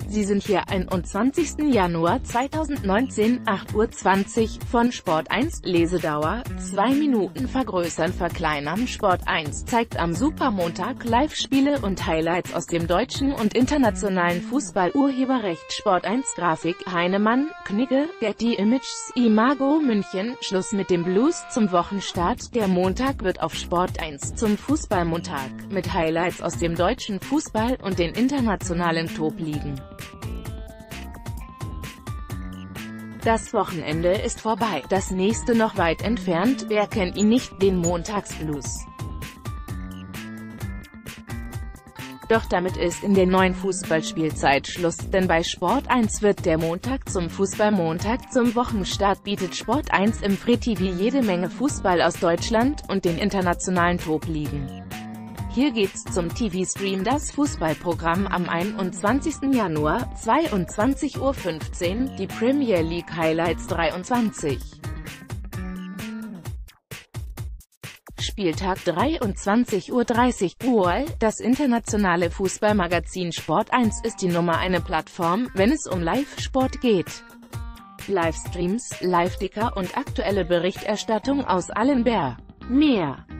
Sie sind hier 21. Januar 2019, 8:20 Uhr, von Sport 1, Lesedauer, 2 Minuten vergrößern verkleinern. Sport 1 zeigt am Supermontag Live-Spiele und Highlights aus dem deutschen und internationalen Fußball. Urheberrecht Sport 1 Grafik Heinemann, Knigge, Getty Images, Imago München. Schluss mit dem Blues zum Wochenstart. Der Montag wird auf Sport 1 zum Fußballmontag, mit Highlights aus dem deutschen Fußball und den internationalen Top-Ligen. Das Wochenende ist vorbei, das nächste noch weit entfernt. Wer kennt ihn nicht, den Montagsblues? Doch damit ist in der neuen Fußballspielzeit Schluss, denn bei Sport 1 wird der Montag zum Fußballmontag. Zum Wochenstart bietet Sport 1 im Free TV jede Menge Fußball aus Deutschland und den internationalen Top-Ligen. Hier geht's zum TV-Stream. Das Fußballprogramm am 21. Januar, 22:15 Uhr, die Premier League Highlights 23. Spieltag 23:30 Uhr. Das internationale Fußballmagazin Sport 1 ist die Nummer 1 Plattform, wenn es um Live-Sport geht. Livestreams, Live-Ticker und aktuelle Berichterstattung aus allen mehr.